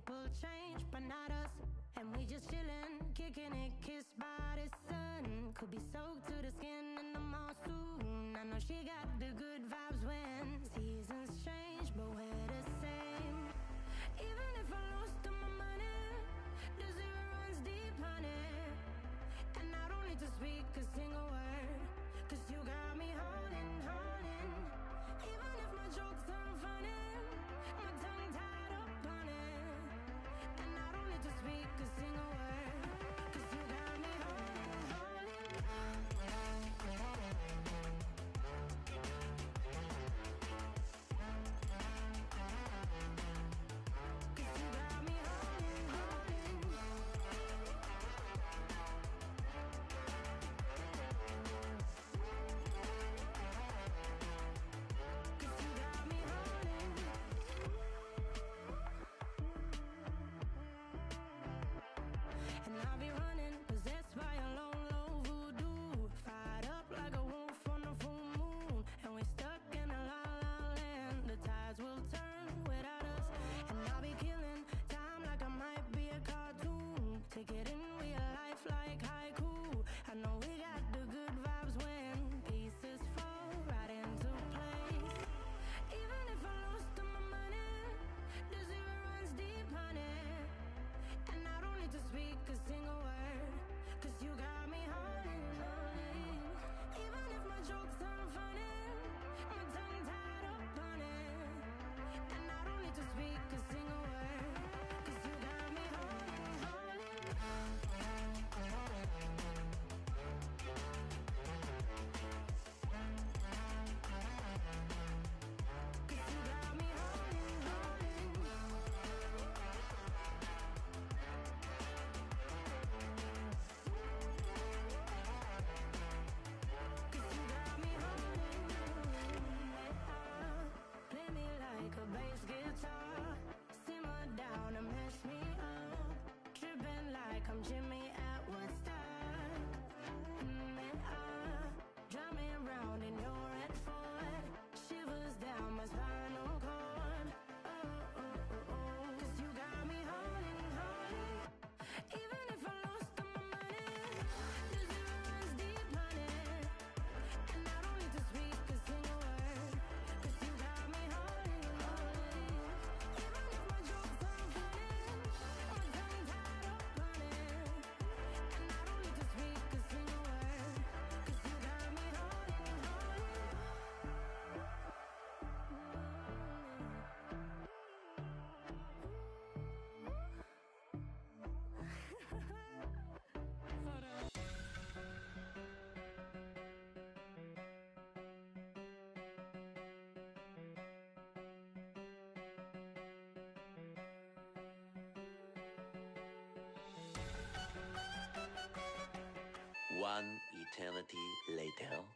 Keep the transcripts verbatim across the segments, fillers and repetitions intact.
people change, but not us. And we just chillin', kicking it, kissed by the sun. Could be soaked to the skin in the mall soon. I know she got the good vibes when seasons change, but we're the same. Even if I lost all my money, the zero runs deep, honey. And I don't need to speak a single word, cause you got me holding, holding. Even if my jokes aren't funny, my tongue tied up on it. And I don't need to speak a single word, cause you got me holding, holding. Cause you got me holding, holding. Cause you got me holding. And I'll be running, possessed by a low, low voodoo. Fired up like a wolf on a full moon. And we're stuck in a la la land. The tides will turn without us. And I'll be killing time like I might be a cartoon. Take it in real life like haiku. I know we got the good vibes when pieces fall right into place. Even if I lost all my money, the zero runs deep, honey. And I don't need to speak a single word, cause you got me holding, holding. Even if my jokes aren't funny, my tongue tied up on it. And I don't need to speak a single word, cause you got me holding, holding. Cause you got me holding, holding. Cause you got me holding, holding. Play me like a bass guitar, simmer down and mess me up. Tripping like I'm Jimmy at Woodstock. Mm, ah, drumming round in your red Ford, shivers down my spinal cord. Oh, oh, oh, oh. Cause you got me holding, holding. Even if I lost all my money, the zero runs deep, honey. And I don't need to speak a single word, cause you got me holding, holding. Even if my jokes aren't funny, my tongue tied up on it. And I don't need to speak a single word, cause you got me holding, holding. Hold on. One eternity later.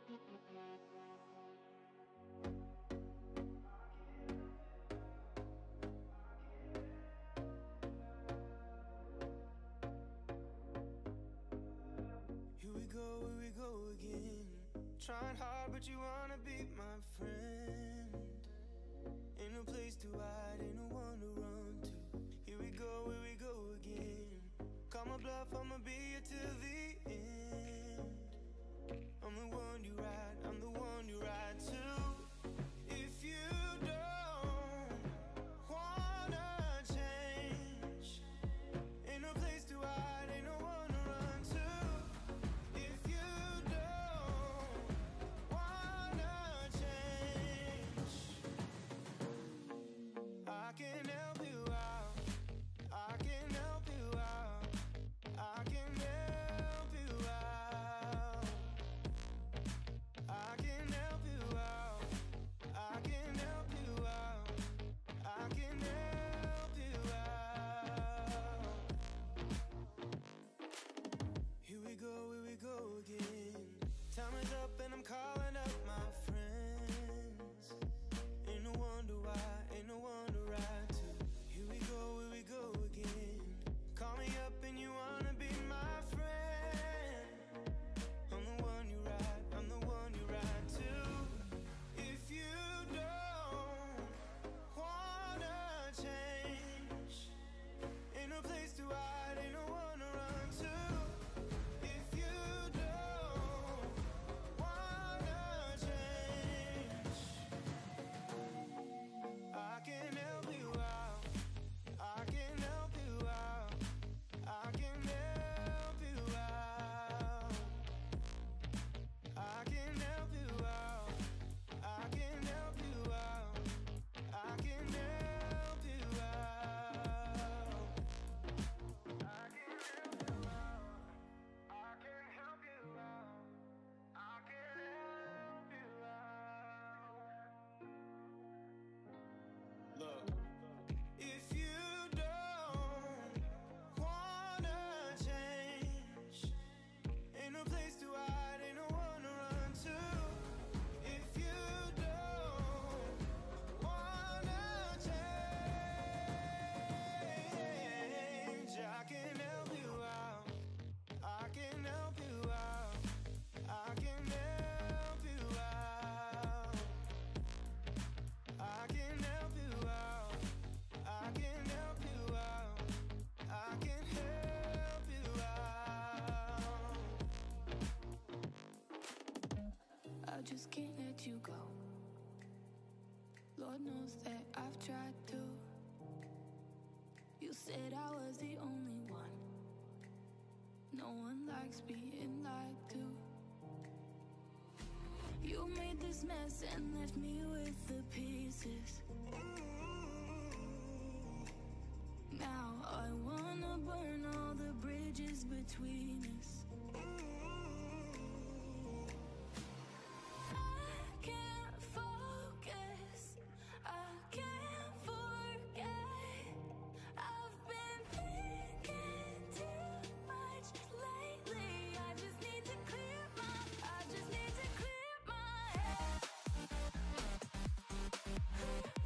Here we go, here we go again. Trying hard, but you wanna be my friend. Ain't no place to hide, ain't no one to run to. Here we go, here we go again. Call my bluff, I'ma be here till the end. I'm the one you ride, I'm the one you ride to. If you don't wanna change, ain't no place to hide, ain't no one to run to. If you don't wanna change, I can help you out, I can help you out, I can help you out, I can help you out, I can help you out, I can help you out. Here we go, here we go again. Time is up and I'm calling up my friends. Ain't no wonder why, ain't no one to ride to. Here we go, here we go again. Call me up and you wanna be my friend. I'm the one you ride, I'm the one you ride to. If you don't wanna change, ain't no place to hide, ain't no one to run to. If you don't wanna change, I can help you out, I can help you out, I can help you out, I can help you out, I can help you out, I can help you out, I can help you out, I can help you out, I can help you out. Look, if you don't wanna change, ain't no place to hide, ain't no one to run to. If you don't wanna change, I can help you out, I can help you out, I can help you out, I can help you out, I can help you out, I can help you out. I just can't let you go. Lord knows that I've tried to. You said I was the only one. No one likes being lied to. You made this mess and left me with the pieces. Now I wanna burn all the bridges between us. I can't focus, I can't forget. I've been thinking too much lately. I just need to clear my, I just need to clear my head.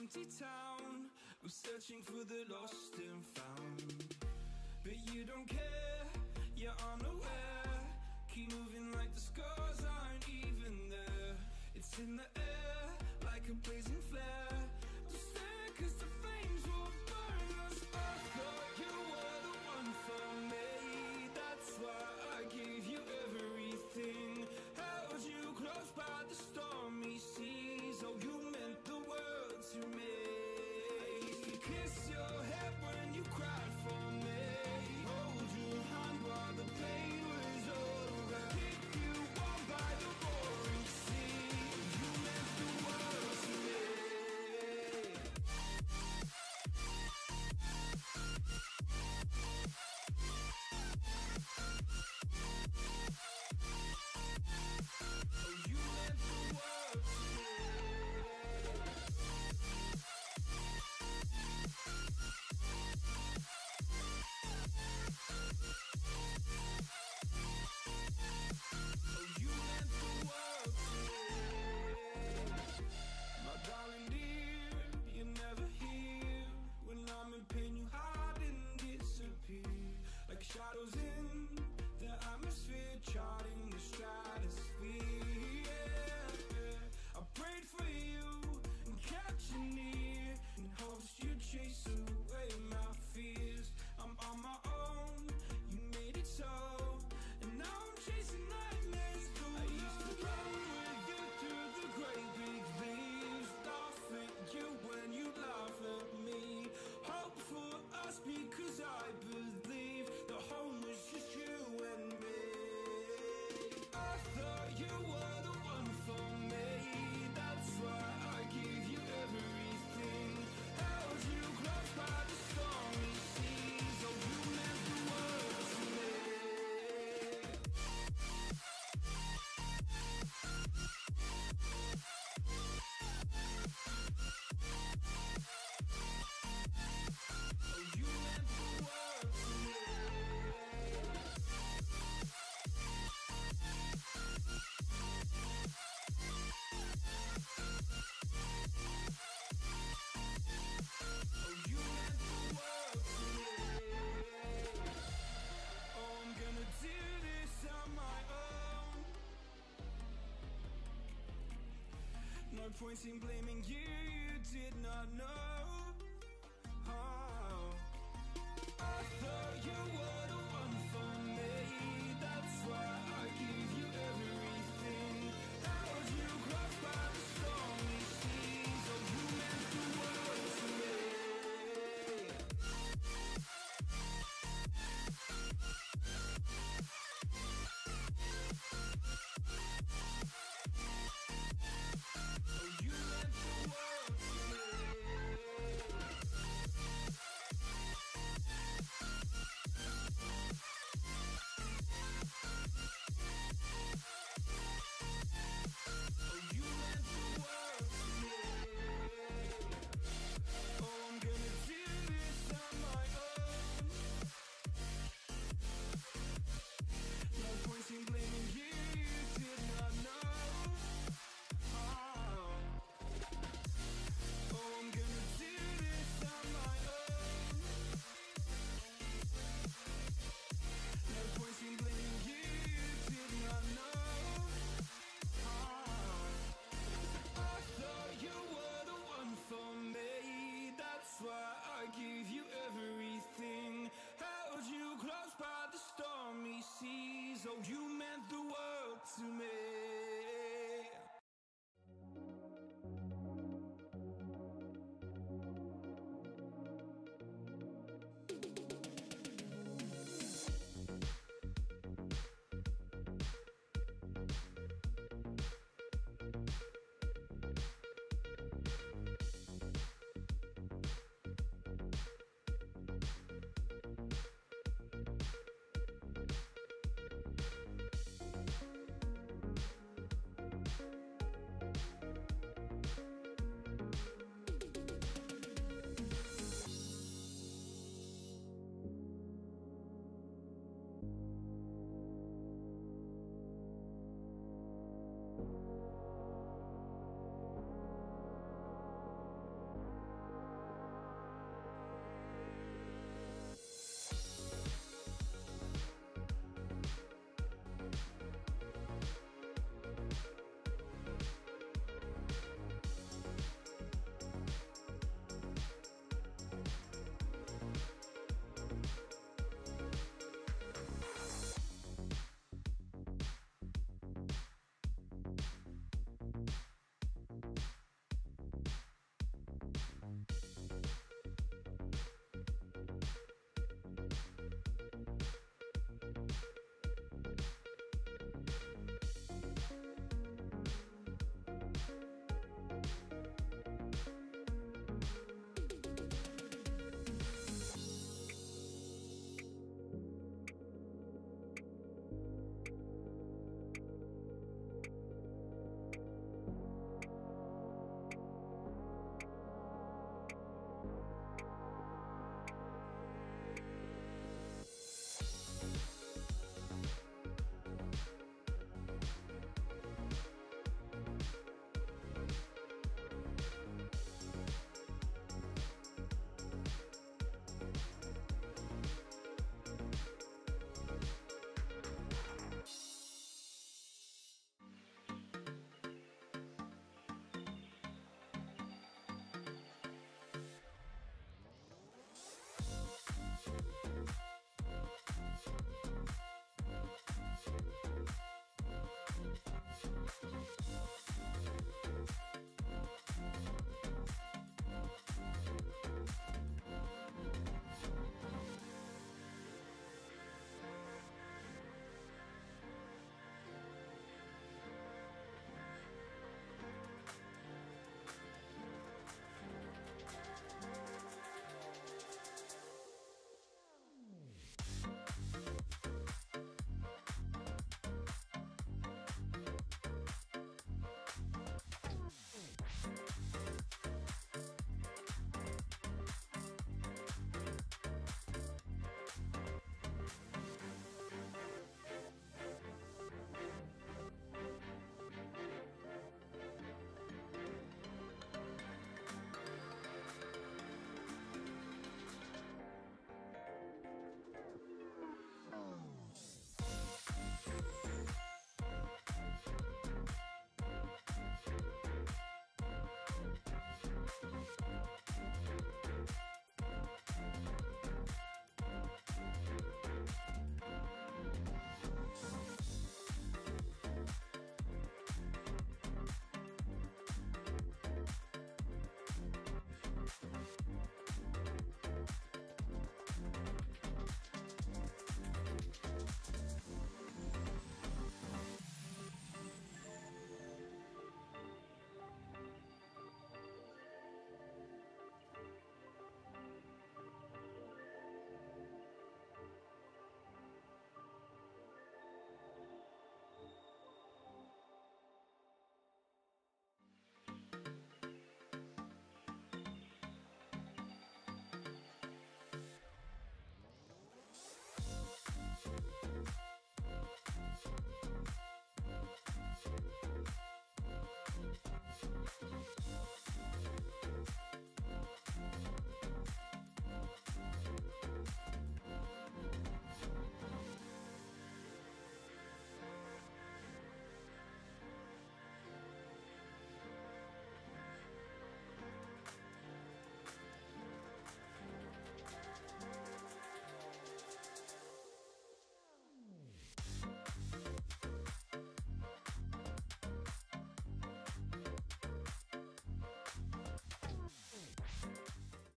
empty town. I'm searching for the lost and found, but you don't care, you're unaware. Keep moving like the scars aren't even there. It's in the air like a blazing flare. Don't stare cause the flames will burn us. I thought you were the one for me. That's why I gave you everything. Held you close by the stormy seas. Oh, you meant the world to me. I used to kiss your head when you cried for me. Hold your hand while the pain was over. Keep you warm by the roaring sea. You meant the world to me. Oh, you meant the world to me. Oh, you meant the world to me. My darling dear, you're never here. When I'm in pain, you hide and disappear. Like shadows in the atmosphere, charting the stratosphere. Yeah. I prayed for you and kept you near, in hopes you'd chase away my fears. I'm on my own, you made it so, and now I'm chasing nightmares through. I used to run with you through the great big leaves, laugh at you when you laugh at me. Hope for us because I believe the home was just you and me. I thought you were the one for me. That's why I gave you everything. Held you close by the stormy seas. Oh, you meant the world to me. Oh, you meant the world to me. Oh, you meant the world to me. Oh, I'm gonna do this on my own. No point in blaming you,